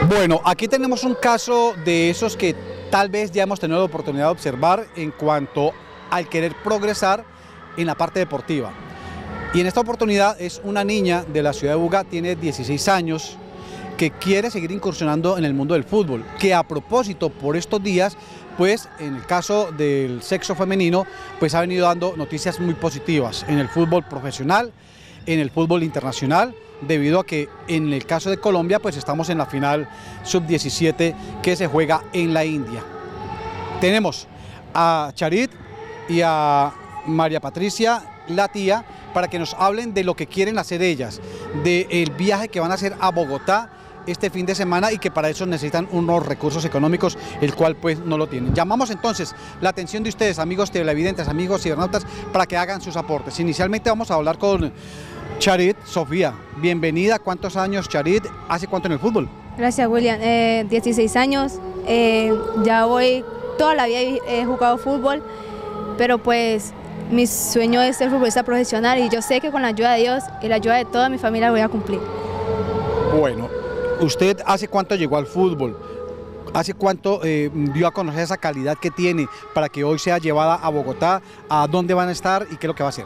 Bueno, aquí tenemos un caso de esos que tal vez ya hemos tenido la oportunidad de observar en cuanto al querer progresar en la parte deportiva. Y en esta oportunidad es una niña de la ciudad de Buga, tiene 16 años, que quiere seguir incursionando en el mundo del fútbol, que a propósito por estos días, pues en el caso del sexo femenino, pues ha venido dando noticias muy positivas en el fútbol profesional, en el fútbol internacional, debido a que en el caso de Colombia pues estamos en la final sub-17 que se juega en la India. Tenemos a Charit y a María Patricia, la tía, para que nos hablen de lo que quieren hacer ellas, del viaje que van a hacer a Bogotá este fin de semana y que para eso necesitan unos recursos económicos, el cual pues no lo tienen. Llamamos entonces la atención de ustedes, amigos televidentes, amigos cibernautas, para que hagan sus aportes. Inicialmente vamos a hablar con Charit Sofía. Bienvenida. ¿Cuántos años, Charit? ¿Hace cuánto en el fútbol? Gracias, William. 16 años. Ya voy, toda la vida he jugado fútbol, pero pues mi sueño es ser futbolista profesional y yo sé que con la ayuda de Dios y la ayuda de toda mi familia lo voy a cumplir. Bueno, ¿usted hace cuánto llegó al fútbol? ¿Hace cuánto dio a conocer esa calidad que tiene para que hoy sea llevada a Bogotá? ¿A dónde van a estar y qué es lo que va a hacer?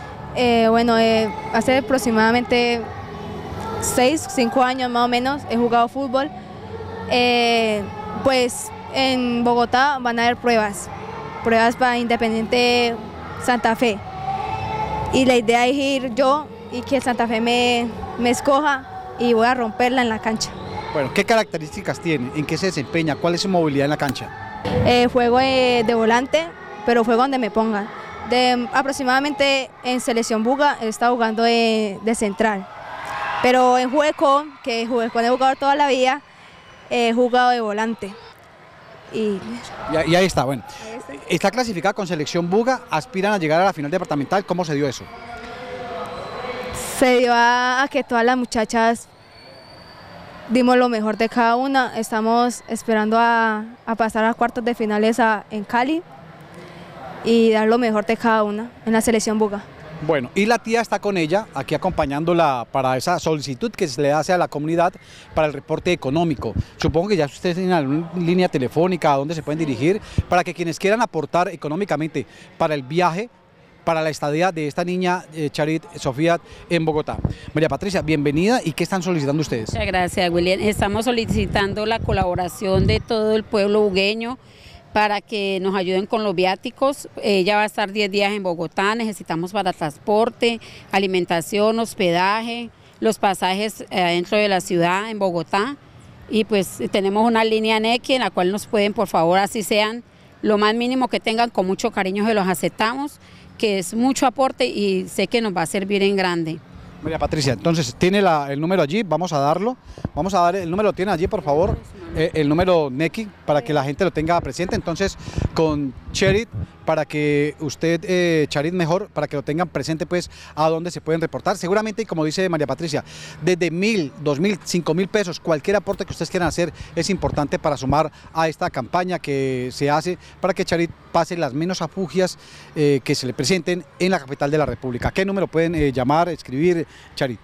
Hace aproximadamente 5 años más o menos he jugado fútbol. Pues en Bogotá van a haber pruebas para Independiente Santa Fe. Y la idea es ir yo y que Santa Fe me escoja y voy a romperla en la cancha. Bueno, ¿qué características tiene? ¿En qué se desempeña? ¿Cuál es su movilidad en la cancha? Juego de volante, pero juego donde me pongan. Aproximadamente en Selección Buga he estado jugando de central, pero en Juecón, que he jugado toda la vida, he jugado de volante. Y ahí está, bueno. Está clasificada con Selección Buga, aspiran a llegar a la final departamental. ¿Cómo se dio eso? Se dio a que todas las muchachas dimos lo mejor de cada una. Estamos esperando a pasar a cuartos de finales en Cali y dar lo mejor de cada una en la Selección Buga. Bueno, y la tía está con ella, aquí acompañándola para esa solicitud que se le hace a la comunidad para el reporte económico. Supongo que ya ustedes tienen alguna línea telefónica a donde se pueden dirigir para que quienes quieran aportar económicamente para el viaje, para la estadía de esta niña Charit Sofía en Bogotá. María Patricia, bienvenida. ¿Y qué están solicitando ustedes? Muchas gracias, William. Estamos solicitando la colaboración de todo el pueblo bugueño para que nos ayuden con los viáticos. Ella va a estar 10 días en Bogotá, necesitamos para transporte, alimentación, hospedaje, los pasajes dentro de la ciudad en Bogotá, y pues tenemos una línea NECI en la cual nos pueden, por favor, así sean lo más mínimo que tengan, con mucho cariño se los aceptamos, que es mucho aporte y sé que nos va a servir en grande. María Patricia, entonces tiene el número allí, vamos a darlo, vamos a dar el número, tiene allí por favor, el número NECI para que la gente lo tenga presente. Entonces con Charit, para que usted, Charit mejor, para que lo tengan presente pues a dónde se pueden reportar. Seguramente, como dice María Patricia, desde 1.000, 2.000, 5.000 pesos, cualquier aporte que ustedes quieran hacer es importante para sumar a esta campaña que se hace para que Charit pase las menos afugias que se le presenten en la capital de la República. ¿Qué número pueden llamar, escribir, Charit?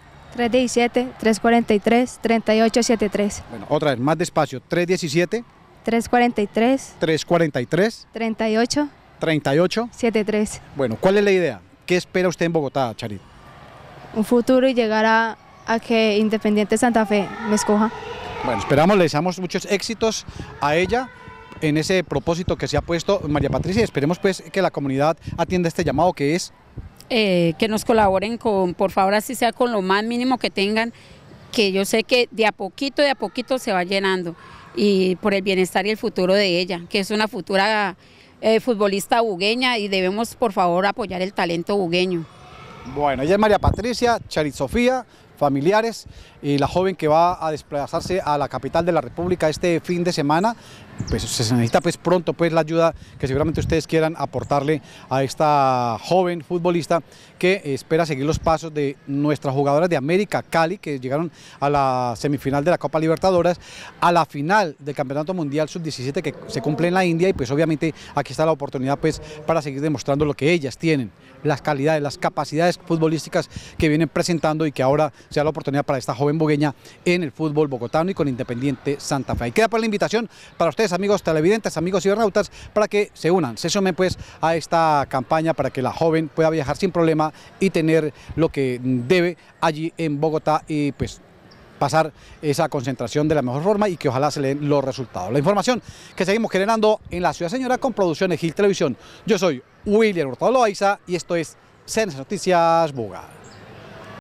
317-343-3873. Bueno, otra vez, más despacio, 317 343 343 38 38 73. Bueno, ¿cuál es la idea? ¿Qué espera usted en Bogotá, Charit? Un futuro y llegar a que Independiente Santa Fe me escoja. Bueno, esperamos, le deseamos muchos éxitos a ella en ese propósito que se ha puesto María Patricia, y esperemos pues que la comunidad atienda este llamado que es que nos colaboren con, por favor, así sea con lo más mínimo que tengan, que yo sé que de a poquito se va llenando, y por el bienestar y el futuro de ella, que es una futura futbolista bugueña, y debemos por favor apoyar el talento bugueño. Bueno, ella es María Patricia, Charit Sofía, familiares, y la joven que va a desplazarse a la capital de la República este fin de semana. Pues se necesita pues pronto pues la ayuda que seguramente ustedes quieran aportarle a esta joven futbolista que espera seguir los pasos de nuestras jugadoras de América Cali, que llegaron a la semifinal de la Copa Libertadores, a la final del Campeonato Mundial Sub-17 que se cumple en la India, y pues obviamente aquí está la oportunidad pues para seguir demostrando lo que ellas tienen, las calidades, las capacidades futbolísticas que vienen presentando y que ahora se da la oportunidad para esta joven bogueña en el fútbol bogotano y con Independiente Santa Fe. Y queda pues la invitación para ustedes, amigos televidentes, amigos cibernautas, para que se unan, se sumen pues a esta campaña para que la joven pueda viajar sin problema y tener lo que debe allí en Bogotá y pues pasar esa concentración de la mejor forma y que ojalá se le den los resultados. La información que seguimos generando en la Ciudad Señora con Producciones Gil Televisión. Yo soy William Hurtado Loaiza y esto es CNC Noticias Buga.